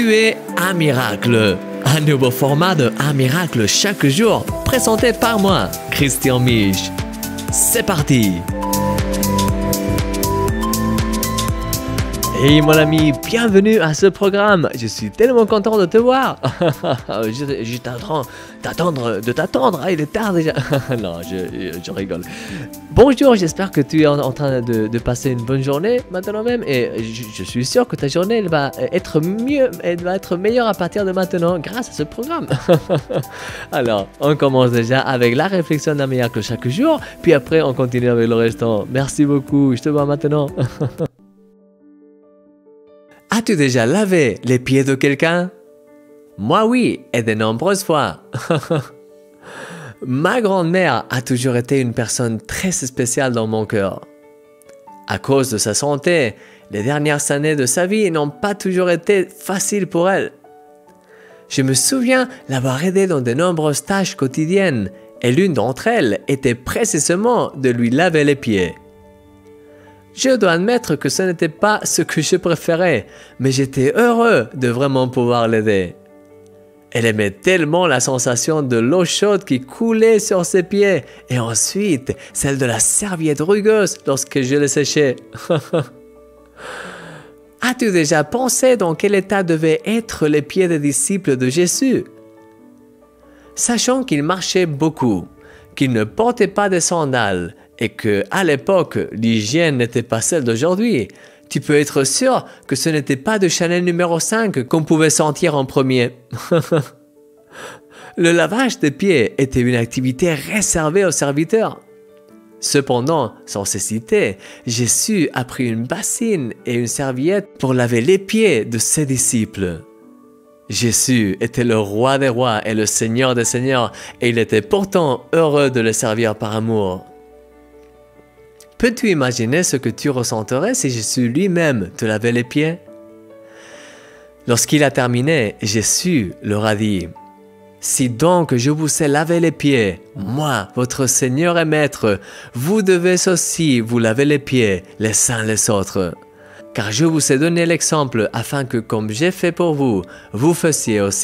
Tu es un miracle. Un nouveau format de Un miracle chaque jour, présenté par moi, Christian Mich. C'est parti! Hey mon ami, bienvenue à ce programme. Je suis tellement content de te voir. Je t'attendre. Ah, il est tard déjà. Non, je rigole. Bonjour, j'espère que tu es en train de passer une bonne journée maintenant même. Et je suis sûr que ta journée elle va être mieux, elle va être meilleure à partir de maintenant grâce à ce programme. Alors, on commence déjà avec la réflexion d'un miracle chaque jour. Puis après, on continue avec le restant. Merci beaucoup, je te vois maintenant. As-tu déjà lavé les pieds de quelqu'un? Moi oui, et de nombreuses fois. Ma grand-mère a toujours été une personne très spéciale dans mon cœur. À cause de sa santé, les dernières années de sa vie n'ont pas toujours été faciles pour elle. Je me souviens l'avoir aidée dans de nombreuses tâches quotidiennes, et l'une d'entre elles était précisément de lui laver les pieds. Je dois admettre que ce n'était pas ce que je préférais, mais j'étais heureux de vraiment pouvoir l'aider. Elle aimait tellement la sensation de l'eau chaude qui coulait sur ses pieds, et ensuite celle de la serviette rugueuse lorsque je les séchais. As-tu déjà pensé dans quel état devaient être les pieds des disciples de Jésus? Sachant qu'il marchait beaucoup, qu'il ne portait pas de sandales, et que à l'époque, l'hygiène n'était pas celle d'aujourd'hui, tu peux être sûr que ce n'était pas de Chanel numéro 5 qu'on pouvait sentir en premier. Le lavage des pieds était une activité réservée aux serviteurs. Cependant, sans cécité, Jésus a pris une bassine et une serviette pour laver les pieds de ses disciples. Jésus était le roi des rois et le seigneur des seigneurs, et il était pourtant heureux de les servir par amour. Peux-tu imaginer ce que tu ressentirais si Jésus lui-même te lavait les pieds? Lorsqu'il a terminé, Jésus leur a dit: « Si donc je vous ai lavé les pieds, moi, votre Seigneur et Maître, vous devez aussi vous laver les pieds les uns les autres. Car je vous ai donné l'exemple afin que, comme j'ai fait pour vous, vous fassiez aussi. »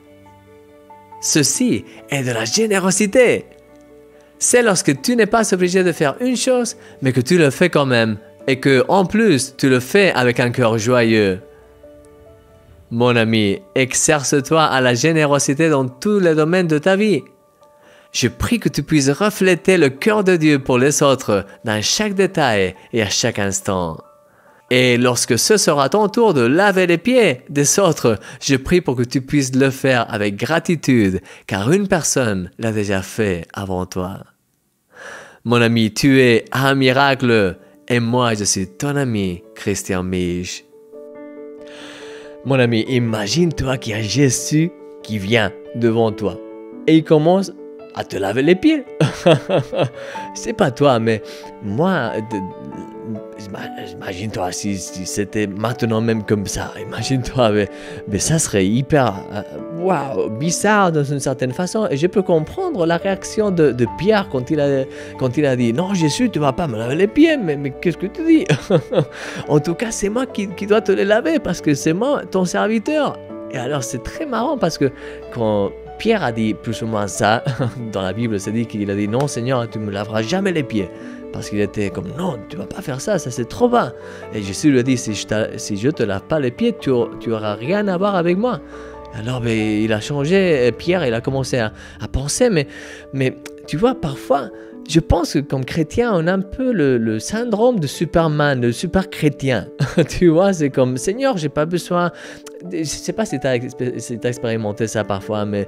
Ceci est de la générosité. C'est lorsque tu n'es pas obligé de faire une chose, mais que tu le fais quand même, et que, en plus, tu le fais avec un cœur joyeux. Mon ami, exerce-toi à la générosité dans tous les domaines de ta vie. Je prie que tu puisses refléter le cœur de Dieu pour les autres, dans chaque détail et à chaque instant. Et lorsque ce sera ton tour de laver les pieds des autres, je prie pour que tu puisses le faire avec gratitude, car une personne l'a déjà fait avant toi. Mon ami, tu es un miracle, et moi je suis ton ami, Christian Mich. Mon ami, imagine-toi qu'il y a Jésus qui vient devant toi, et il commence à te laver les pieds. C'est pas toi, mais moi... Imagine-toi si c'était maintenant même comme ça. Imagine-toi, mais ça serait hyper bizarre dans une certaine façon. Et je peux comprendre la réaction de Pierre quand il a dit: « Non, Jésus, tu ne vas pas me laver les pieds, mais qu'est-ce que tu dis? En tout cas, c'est moi qui dois te les laver parce que c'est moi, ton serviteur. » Et alors, c'est très marrant parce que quand Pierre a dit plus ou moins ça, dans la Bible, c'est dit qu'il a dit: « Non, Seigneur, tu ne me laveras jamais les pieds. » Parce qu'il était comme: « Non, tu ne vas pas faire ça, ça c'est trop bas. » Et Jésus lui a dit: « Si je te lave pas les pieds, tu auras rien à voir avec moi. » Alors il a changé, Pierre, il a commencé à penser, mais tu vois, parfois, je pense que comme chrétien, on a un peu le syndrome de Superman, le super chrétien. Tu vois, c'est comme: « Seigneur, j'ai pas besoin... » Je sais pas si tu as expérimenté ça parfois, mais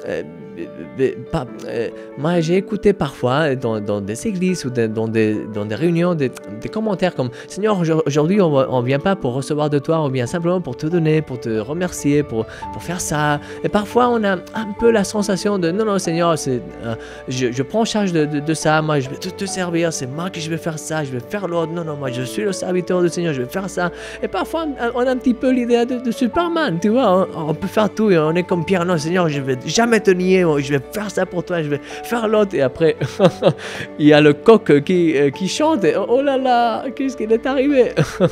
moi j'ai écouté parfois dans des églises ou dans des réunions des commentaires comme: « Seigneur, aujourd'hui on vient pas pour recevoir de toi, on vient simplement pour te donner, pour te remercier, pour faire ça. » Et parfois on a un peu la sensation de: « Non, Seigneur, je prends charge de ça. ça, moi je vais te servir, c'est moi qui je vais faire ça, je vais faire l'autre, non, non, moi je suis le serviteur du Seigneur, je vais faire ça. Et parfois on a un petit peu l'idée de Superman, tu vois, on peut faire tout et on est comme Pierre, non Seigneur, je vais jamais te nier, je vais faire ça pour toi, je vais faire l'autre. Et après, il y a le coq qui chante et oh là là, qu'est-ce qui est arrivé?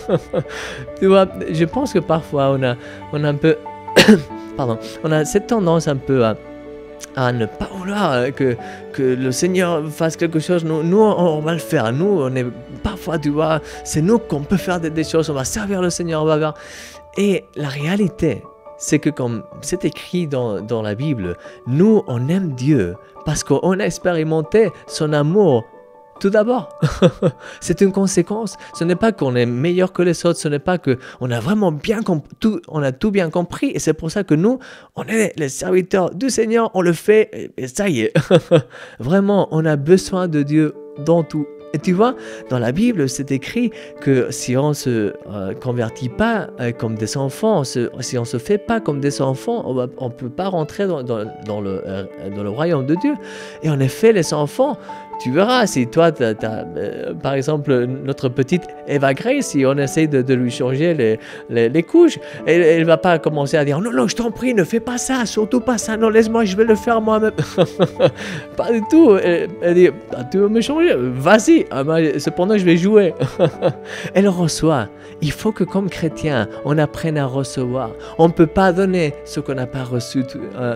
Tu vois, je pense que parfois on a un peu, pardon, on a cette tendance un peu à ne pas vouloir que le Seigneur fasse quelque chose. Nous on va le faire. Nous, on est parfois, tu vois, c'est nous qu'on peut faire des choses. On va servir le Seigneur, on va faire. Et la réalité, c'est que comme c'est écrit dans la Bible, nous, on aime Dieu parce qu'on a expérimenté son amour. Tout d'abord, c'est une conséquence. Ce n'est pas qu'on est meilleur que les autres, ce n'est pas qu'on a vraiment on a tout bien compris. Et c'est pour ça que nous, on est les serviteurs du Seigneur, on le fait et ça y est. Vraiment, on a besoin de Dieu dans tout. Et tu vois, dans la Bible, c'est écrit que si on ne se convertit pas comme des enfants, si on ne se fait pas comme des enfants, on ne peut pas rentrer dans le royaume de Dieu. Et en effet, les enfants, tu verras, si toi, par exemple, notre petite Eva Grace, si on essaie de lui changer les couches, elle ne va pas commencer à dire « Non, non, je t'en prie, ne fais pas ça, surtout pas ça, non, laisse-moi, je vais le faire moi-même. » Pas du tout. Elle dit « Tu veux me changer? Vas-y, cependant je vais jouer. » Elle reçoit. Il faut que comme chrétien, on apprenne à recevoir. On ne peut pas donner ce qu'on n'a pas reçu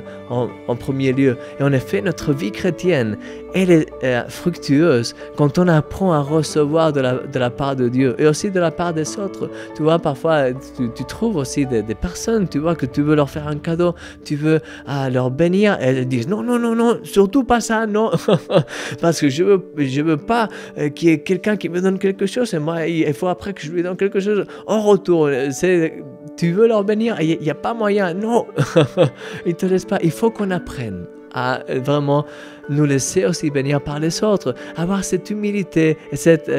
en premier lieu. Et en effet, notre vie chrétienne, elle est fructueuse quand on apprend à recevoir de la part de Dieu et aussi de la part des autres. Tu vois, parfois, tu trouves aussi des personnes, tu vois, que tu veux leur faire un cadeau, tu veux leur bénir, et elles disent non, non, non, non, surtout pas ça, non, parce que je veux pas qu'il y ait quelqu'un qui me donne quelque chose et moi, il faut après que je lui donne quelque chose en retour. Tu veux leur bénir, il n'y a pas moyen, non, ils te laissent pas. Il faut qu'on apprenne à vraiment nous laisser aussi bénir par les autres, avoir cette humilité, cette,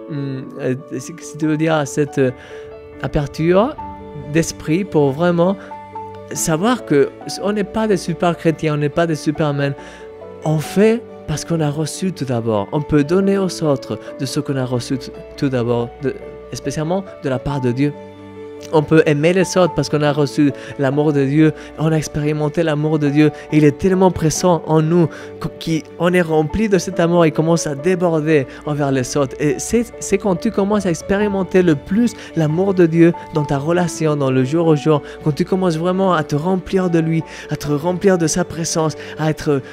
si tu veux dire, cette aperture d'esprit pour vraiment savoir que on n'est pas des super chrétiens, on n'est pas des supermen, on fait parce qu'on a reçu tout d'abord. On peut donner aux autres de ce qu'on a reçu tout d'abord, spécialement de la part de Dieu. On peut aimer les autres parce qu'on a reçu l'amour de Dieu, on a expérimenté l'amour de Dieu. Il est tellement présent en nous qu'on est rempli de cet amour et commence à déborder envers les autres. Et c'est quand tu commences à expérimenter le plus l'amour de Dieu dans ta relation, dans le jour au jour, quand tu commences vraiment à te remplir de lui, à te remplir de sa présence, à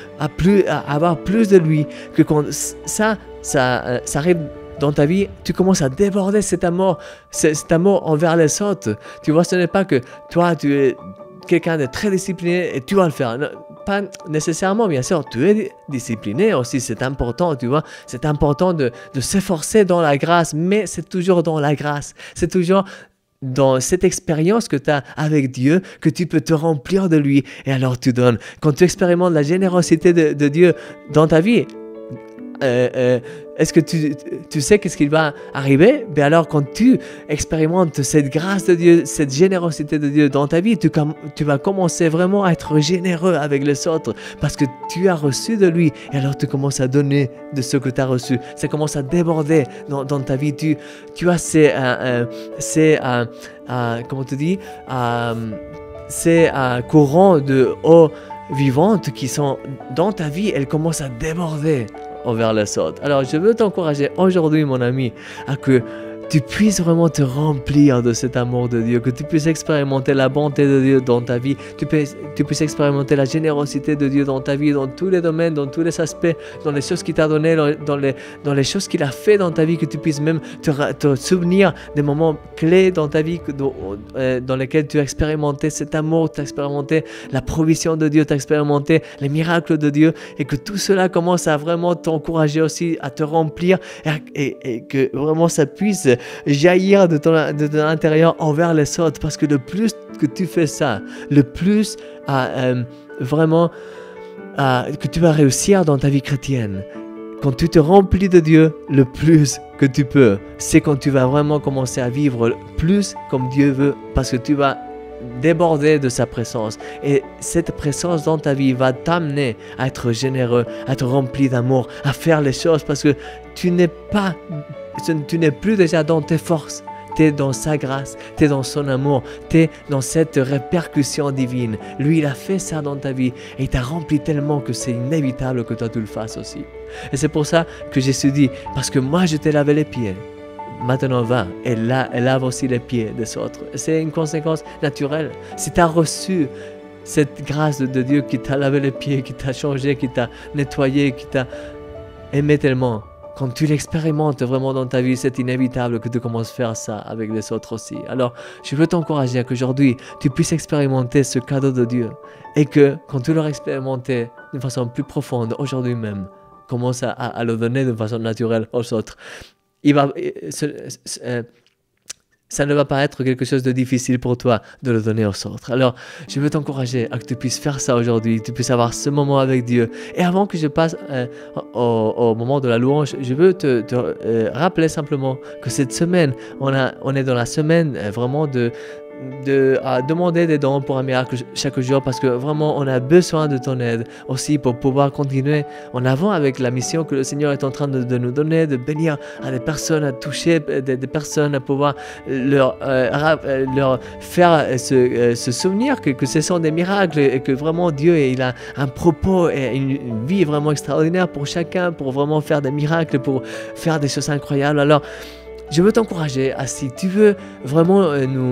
avoir plus de lui, que quand ça arrive dans ta vie, tu commences à déborder cet amour envers les autres. Tu vois, ce n'est pas que toi, tu es quelqu'un de très discipliné et tu vas le faire. Non, pas nécessairement, bien sûr, tu es discipliné aussi, c'est important, tu vois. C'est important de s'efforcer dans la grâce, mais c'est toujours dans la grâce. C'est toujours dans cette expérience que tu as avec Dieu, que tu peux te remplir de lui. Et alors tu donnes. Quand tu expérimentes la générosité de Dieu dans ta vie, est-ce que tu sais qu'est-ce qui va arriver? Ben alors quand tu expérimentes cette grâce de Dieu, cette générosité de Dieu dans ta vie, tu vas commencer vraiment à être généreux avec les autres parce que tu as reçu de lui et alors tu commences à donner de ce que tu as reçu. Ça commence à déborder dans ta vie. Tu as ces courants de eau vivante qui sont dans ta vie, elles commencent à déborder envers les autres. Alors, je veux t'encourager aujourd'hui, mon ami, à que tu puisses vraiment te remplir de cet amour de Dieu, que tu puisses expérimenter la bonté de Dieu dans ta vie, tu puisses expérimenter la générosité de Dieu dans ta vie, dans tous les domaines, dans tous les aspects, dans les choses qu'il t'a données, dans les choses qu'il a fait dans ta vie, que tu puisses même te souvenir des moments clés dans ta vie dans lesquels tu as expérimenté cet amour, tu as expérimenté la provision de Dieu, tu as expérimenté les miracles de Dieu, et que tout cela commence à vraiment t'encourager aussi à te remplir et que vraiment ça puisse jaillir de ton intérieur envers les autres, parce que le plus que tu fais ça, le plus vraiment que tu vas réussir dans ta vie chrétienne. Quand tu te remplis de Dieu, le plus que tu peux, c'est quand tu vas vraiment commencer à vivre plus comme Dieu veut, parce que tu vas déborder de sa présence. Et cette présence dans ta vie va t'amener à être généreux, à être rempli d'amour, à faire les choses parce que tu n'es plus déjà dans tes forces. Tu es dans sa grâce, tu es dans son amour, tu es dans cette répercussion divine. Lui, il a fait ça dans ta vie et il t'a rempli tellement que c'est inévitable que toi tu le fasses aussi. Et c'est pour ça que Jésus dit, parce que moi je t'ai lavé les pieds, maintenant va et lave aussi les pieds des autres. C'est une conséquence naturelle. Si tu as reçu cette grâce de Dieu qui t'a lavé les pieds, qui t'a changé, qui t'a nettoyé, qui t'a aimé tellement, quand tu l'expérimentes vraiment dans ta vie, c'est inévitable que tu commences à faire ça avec les autres aussi. Alors, je veux t'encourager à qu'aujourd'hui, tu puisses expérimenter ce cadeau de Dieu et que quand tu l'auras expérimenté d'une façon plus profonde, aujourd'hui même, commence à le donner de façon naturelle aux autres. Ça ne va pas être quelque chose de difficile pour toi de le donner aux autres. Alors, je veux t'encourager à que tu puisses faire ça aujourd'hui, que tu puisses avoir ce moment avec Dieu. Et avant que je passe au moment de la louange, je veux te rappeler simplement que cette semaine, on est dans la semaine vraiment à demander des dons pour un miracle chaque jour parce que vraiment on a besoin de ton aide aussi pour pouvoir continuer en avant avec la mission que le Seigneur est en train de nous donner, de bénir à des personnes, à toucher des personnes, à pouvoir leur faire se souvenir que ce sont des miracles et que vraiment Dieu il a un propos et une vie vraiment extraordinaire pour chacun, pour vraiment faire des miracles, pour faire des choses incroyables. Alors je veux t'encourager à, si tu veux vraiment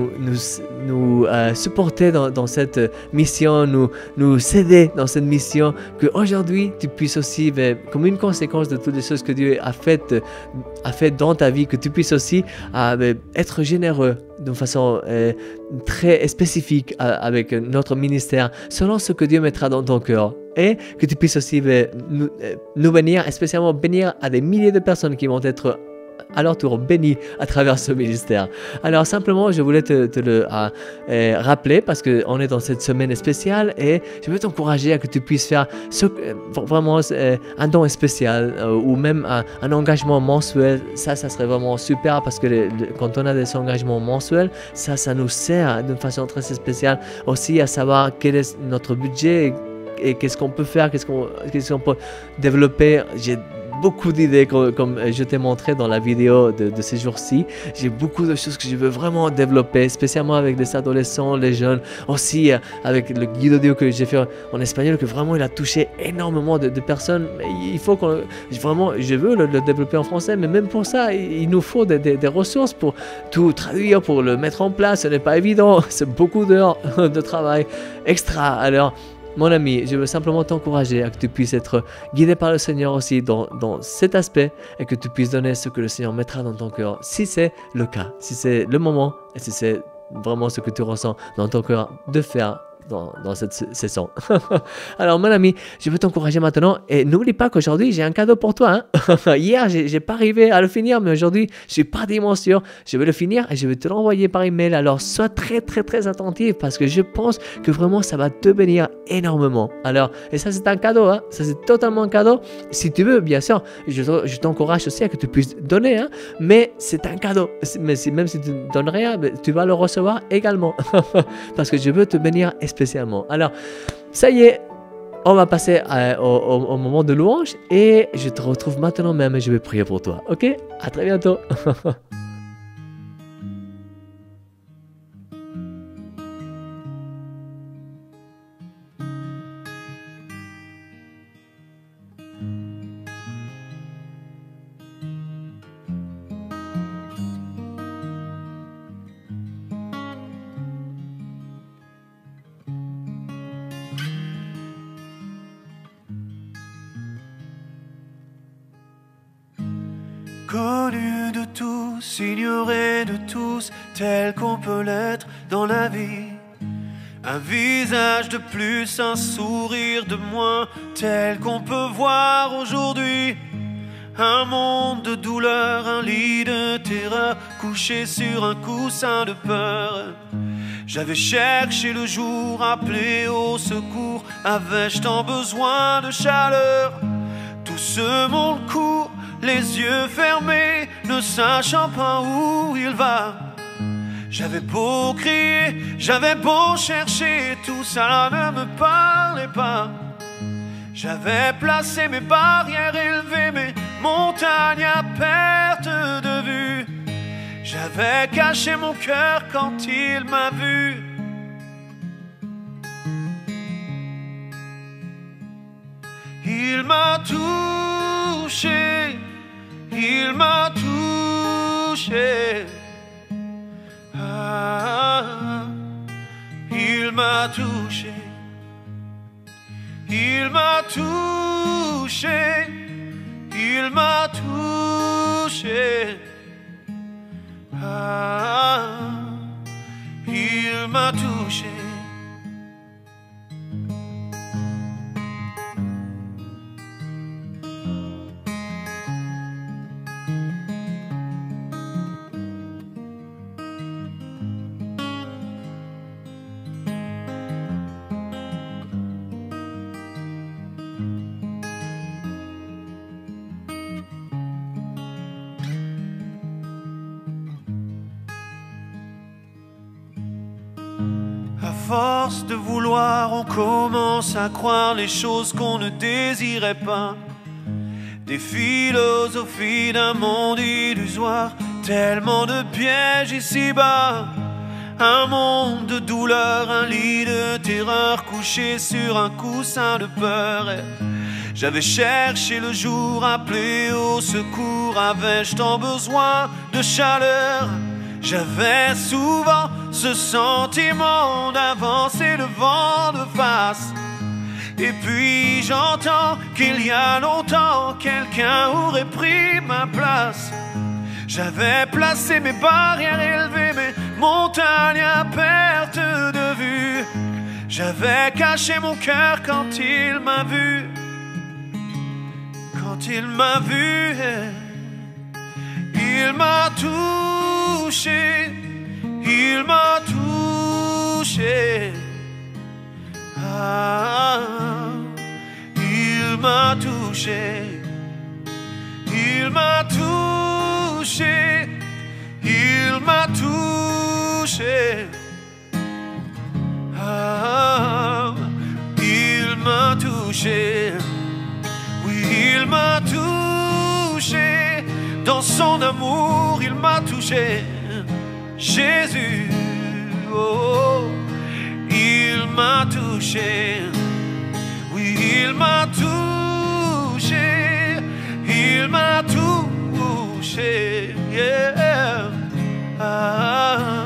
nous supporter dans cette mission, nous aider dans cette mission, qu'aujourd'hui tu puisses aussi, comme une conséquence de toutes les choses que Dieu a faites dans ta vie, que tu puisses aussi être généreux d'une façon très spécifique avec notre ministère, selon ce que Dieu mettra dans ton cœur. Et que tu puisses aussi nous bénir, et spécialement bénir à des milliers de personnes qui vont être à leur tour bénis à travers ce ministère. Alors simplement, je voulais te le rappeler parce qu'on est dans cette semaine spéciale et je veux t'encourager à que tu puisses faire vraiment un don spécial ou même un engagement mensuel. Ça serait vraiment super parce que quand on a des engagements mensuels, ça nous sert d'une façon très spéciale aussi à savoir quel est notre budget et qu'est-ce qu'on peut faire, qu'est-ce qu'on peut développer. J'ai beaucoup d'idées comme je t'ai montré dans la vidéo de ces jours-ci. J'ai beaucoup de choses que je veux vraiment développer, spécialement avec les adolescents, les jeunes, aussi avec le guide audio que j'ai fait en espagnol, que vraiment il a touché énormément de personnes. Il faut je veux le développer en français, mais même pour ça, il nous faut des ressources pour tout traduire, pour le mettre en place. Ce n'est pas évident, c'est beaucoup d'heures de travail extra. Alors, mon ami, je veux simplement t'encourager à que tu puisses être guidé par le Seigneur aussi dans cet aspect et que tu puisses donner ce que le Seigneur mettra dans ton cœur, si c'est le cas, si c'est le moment et si c'est vraiment ce que tu ressens dans ton cœur de faire dans cette saison. Alors mon ami, je veux t'encourager maintenant et n'oublie pas qu'aujourd'hui j'ai un cadeau pour toi. Hier j'ai pas arrivé à le finir, mais aujourd'hui je suis parti mon sûr, je vais le finir et je vais te l'envoyer par email. Alors sois très très très attentif parce que je pense que vraiment ça va te bénir énormément. Alors, et ça c'est un cadeau, ça c'est totalement un cadeau. Si tu veux, bien sûr, je t'encourage aussi à que tu puisses donner, mais c'est un cadeau. Mais même si tu ne donnes rien, tu vas le recevoir également parce que je veux te bénir spécialement. Alors, ça y est, on va passer au moment de louange et je te retrouve maintenant même et je vais prier pour toi. Ok? À très bientôt. Connu de tous, ignoré de tous, tel qu'on peut l'être dans la vie. Un visage de plus, un sourire de moins, tel qu'on peut voir aujourd'hui. Un monde de douleur, un lit de terreur, couché sur un coussin de peur. J'avais cherché le jour, appelé au secours, avais-je tant besoin de chaleur? Tout ce monde court, les yeux fermés, ne sachant pas où il va. J'avais beau crier, j'avais beau chercher, tout ça ne me parlait pas. J'avais placé mes barrières, élevé mes montagnes à perte de vue. J'avais caché mon cœur quand il m'a vu. Il m'a touché, il m'a touché. Ah, il m'a touché, il m'a touché, il m'a touché. Ah, il m'a touché. À force de vouloir, on commence à croire les choses qu'on ne désirait pas. Des philosophies d'un monde illusoire, tellement de pièges ici-bas. Un monde de douleur, un lit de terreur, couché sur un coussin de peur. J'avais cherché le jour, appelé au secours, avais-je tant besoin de chaleur? J'avais souvent ce sentiment d'avancer le vent de face. Et puis j'entends qu'il y a longtemps quelqu'un aurait pris ma place. J'avais placé mes barrières, élevé mes montagnes à perte de vue. J'avais caché mon cœur quand il m'a vu. Quand il m'a vu, il m'a touché, il m'a touché. Ah, il m'a touché, il m'a touché, il m'a touché. Ah, il m'a touché, oui, il m'a touché. Dans son amour, il m'a touché. Jésus, oh, il m'a touché. Oui, il m'a touché. Il m'a touché. Yeah. Ah,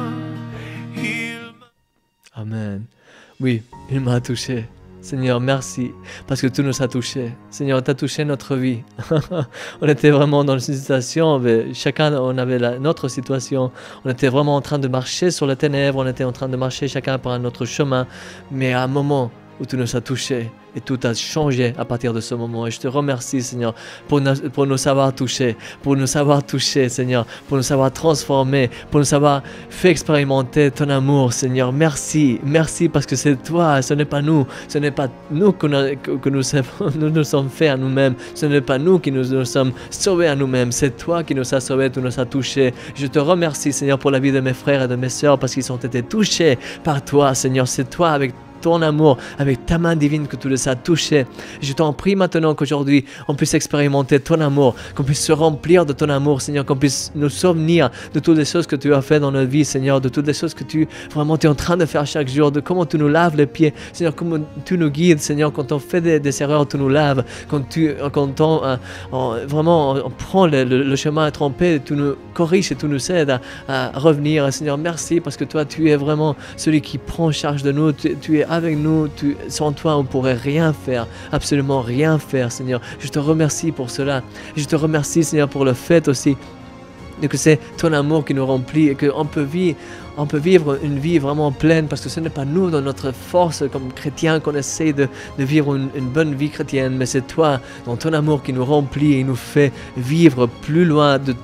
Amen. Oui, il m'a touché. Seigneur, merci, parce que tu nous as touchés. Seigneur, tu as touché notre vie. On était vraiment dans une situation, chacun, on avait notre situation. On était vraiment en train de marcher sur les ténèbres, on était en train de marcher chacun par un autre chemin. Mais à un moment où tu nous as touchés, et tout a changé à partir de ce moment. Et je te remercie, Seigneur, pour nous savoir toucher, Seigneur, pour nous savoir transformer, pour nous savoir fait expérimenter ton amour, Seigneur. Merci, merci parce que c'est toi, ce n'est pas nous que nous sommes faits à nous-mêmes, ce n'est pas nous qui nous sommes sauvés à nous-mêmes, c'est toi qui nous as sauvés, tu nous as touchés. Je te remercie, Seigneur, pour la vie de mes frères et de mes sœurs parce qu'ils ont été touchés par toi, Seigneur. C'est toi avec ton amour, avec ta main divine que tu les as touchés. Je t'en prie maintenant qu'aujourd'hui on puisse expérimenter ton amour, qu'on puisse se remplir de ton amour, Seigneur, qu'on puisse nous souvenir de toutes les choses que tu as fait dans notre vie, Seigneur, de toutes les choses que tu vraiment es en train de faire chaque jour, de comment tu nous laves les pieds, Seigneur, comment tu nous guides, Seigneur, quand on fait des erreurs, tu nous laves, quand on prend le chemin trompé, tu nous corriges et tu nous aides à revenir, Seigneur. Merci parce que toi tu es vraiment celui qui prend charge de nous, tu es avec nous, sans toi on ne pourrait rien faire, absolument rien faire, Seigneur. Je te remercie pour cela. Je te remercie, Seigneur, pour le fait aussi que c'est ton amour qui nous remplit et qu'on peut vivre une vie vraiment pleine parce que ce n'est pas nous dans notre force comme chrétiens qu'on essaie de vivre une bonne vie chrétienne, mais c'est toi dans ton amour qui nous remplit et nous fait vivre plus loin de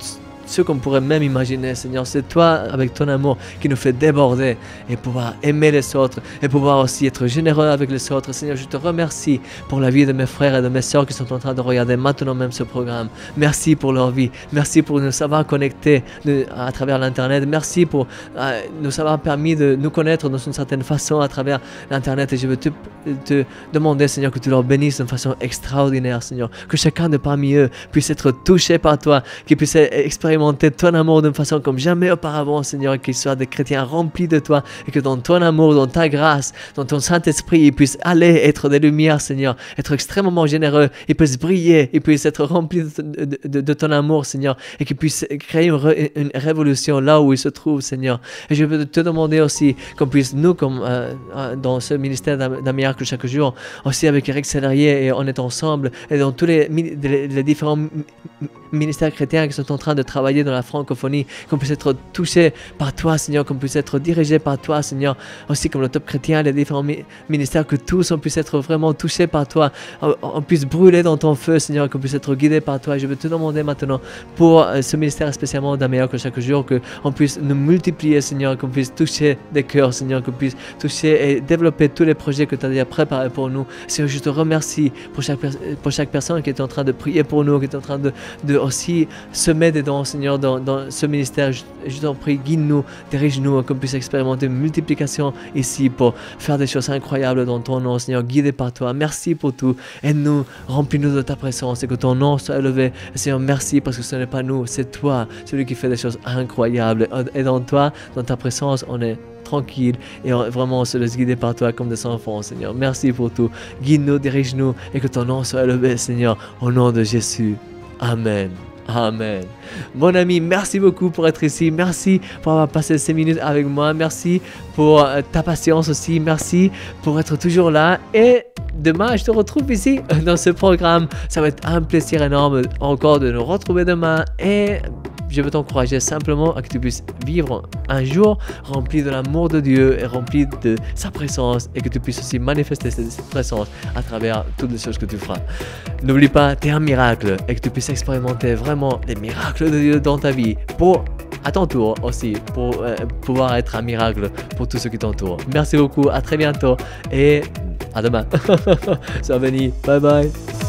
ce qu'on pourrait même imaginer, Seigneur. C'est toi, avec ton amour, qui nous fait déborder et pouvoir aimer les autres et pouvoir aussi être généreux avec les autres. Seigneur, je te remercie pour la vie de mes frères et de mes sœurs qui sont en train de regarder maintenant même ce programme. Merci pour leur vie. Merci pour nous savoir connecter à travers l'Internet. Merci pour nous avoir permis de nous connaître dans une certaine façon à travers l'Internet. Et je veux te demander, Seigneur, que tu leur bénisses d'une façon extraordinaire, Seigneur. Que chacun de parmi eux puisse être touché par toi, qu'ils puissent expérimenter ton amour d'une façon comme jamais auparavant, Seigneur. Qu'ils soient des chrétiens remplis de toi et que dans ton amour, dans ta grâce, dans ton Saint-Esprit, ils puissent aller être des lumières, Seigneur. Être extrêmement généreux. Ils puissent briller. Ils puissent être remplis de ton amour, Seigneur. Et qu'ils puissent créer une révolution là où ils se trouvent, Seigneur. Et je veux te demander aussi qu'on puisse, nous, comme dans ce ministère d'un miracle chaque jour, aussi avec Eric Sellerier, et on est ensemble, et dans tous les différents ministères chrétiens qui sont en train de travailler dans la francophonie, qu'on puisse être touchés par toi, Seigneur, qu'on puisse être dirigés par toi, Seigneur, aussi comme le Top Chrétien, les différents ministères, que tous on puisse être vraiment touchés par toi, on puisse brûler dans ton feu, Seigneur, qu'on puisse être guidés par toi. Et je veux te demander maintenant pour ce ministère spécialement d'un miracle chaque jour, qu'on puisse nous multiplier, Seigneur, qu'on puisse toucher des cœurs, Seigneur, qu'on puisse toucher et développer tous les projets que tu as déjà préparés pour nous. Seigneur, je te remercie pour chaque personne qui est en train de prier pour nous, qui est en train de aussi semer dedans, Seigneur, dans ce ministère. Je t'en prie, guide-nous, dirige-nous, qu'on puisse expérimenter une multiplication ici pour faire des choses incroyables dans ton nom, Seigneur, guidé par toi. Merci pour tout. Aide-nous, remplis-nous de ta présence et que ton nom soit élevé. Seigneur, merci parce que ce n'est pas nous, c'est toi, celui qui fait des choses incroyables. Et dans toi, dans ta présence, on est tranquille et vraiment on se laisse guider par toi comme des enfants, Seigneur. Merci pour tout. Guide-nous, dirige-nous et que ton nom soit élevé, Seigneur, au nom de Jésus. Amen. Amen. Mon ami, merci beaucoup pour être ici. Merci pour avoir passé ces minutes avec moi. Merci pour ta patience aussi. Merci pour être toujours là. Et demain, je te retrouve ici dans ce programme. Ça va être un plaisir énorme encore de nous retrouver demain. Et je veux t'encourager simplement à que tu puisses vivre un jour rempli de l'amour de Dieu et rempli de sa présence, et que tu puisses aussi manifester cette présence à travers toutes les choses que tu feras. N'oublie pas, tu es un miracle, et que tu puisses expérimenter vraiment les miracles de Dieu dans ta vie pour, à ton tour aussi, pour pouvoir être un miracle pour tous ceux qui t'entourent. Merci beaucoup, à très bientôt et à demain. Sois béni, bye bye.